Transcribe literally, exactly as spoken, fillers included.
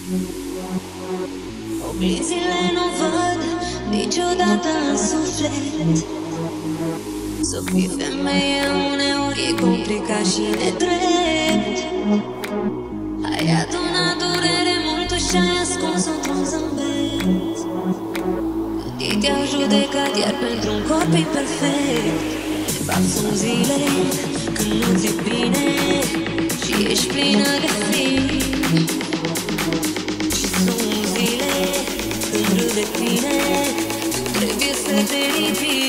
Oglinzile nu văd niciodată în suflet. Să fii femeie uneori e complicat și nedrept. Ai adunat durere mult și ai ascuns într-un zâmbet. Când te-au judecat iar pentru un corp imperfect. De fapt sunt zile când nu ți-e bine și ești plină de frici. Și sunt zile când râd de tine, trebuie să te ridici.